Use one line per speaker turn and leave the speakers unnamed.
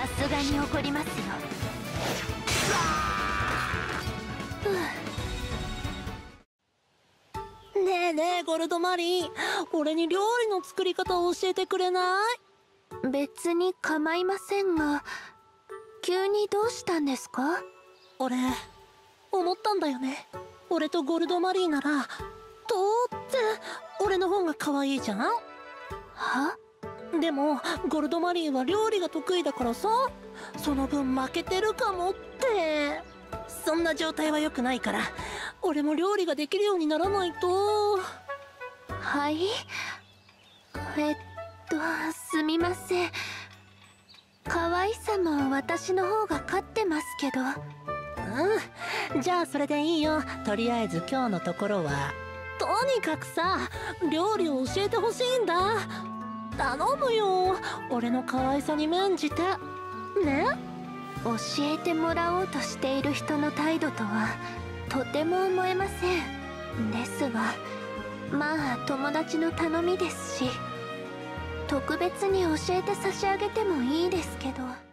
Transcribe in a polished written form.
すがに怒りますよ。
ねえねえゴルドマリー、俺に料理の作り方を教えてくれない？
別に構いませんが、急にどうしたんですか？
俺思ったんだよね。俺とゴルドマリーなら当然俺の方が可愛いじゃん。
は？
でもゴルドマリーは料理が得意だからさ、その分負けてるかもって。そんな状態は良くないから、俺も料理ができるようにならないと。
はい。すみません。可愛さも私の方が勝ってますけど。
うん、じゃあそれでいいよ。とりあえず今日のところはとにかくさ、料理を教えてほしいんだ。頼むよ、俺の可愛さに免じてね。
教えてもらおうとしている人の態度とはとても思えません。ですが、まあ友達の頼みですし、特別に教えて差し上げてもいいですけど。